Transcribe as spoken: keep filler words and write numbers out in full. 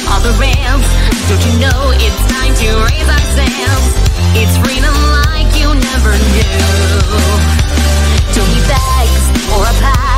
all the rails. Don't you know it's time to raise our sails? It's freedom like you never knew. Don't need bags or a pack.